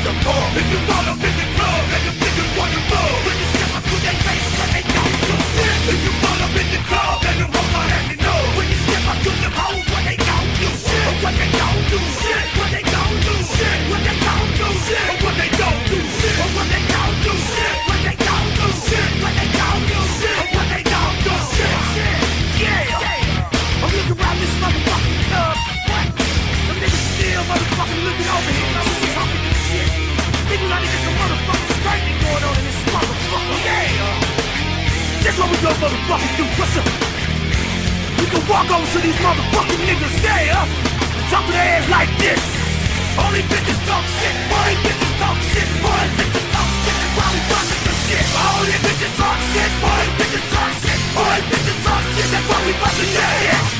the pump. If you run up in the club and the niggas wanna love, when you step up to their face, when they don't do shit. If you run up in the club and the hoes are acting up, when you step up to them hoes, when they don't do shit, or when they don't do shit, when they don't do shit, when they don't do shit, or when they don't do shit, or when they don't do shit, when they don't do shit, when they don't do shit, or when they don't do shit. Yeah, I'm looking around this motherfucking club. What? Them niggas still motherfucking looking over here. I'm just talking this shit. Niggas like to get some motherfucking striking going on in this motherfucker. Yeah. That's what we go motherfucking do. What's up? We can walk over to these motherfucking niggas. Yeah. Talk to their ass like this. Only bitches talk shit. Only bitches talk shit. Only bitches talk shit. That's why we bustin' the shit. Only bitches talk shit. Only bitches talk shit. Only bitches talk shit. That's why we bustin' the shit.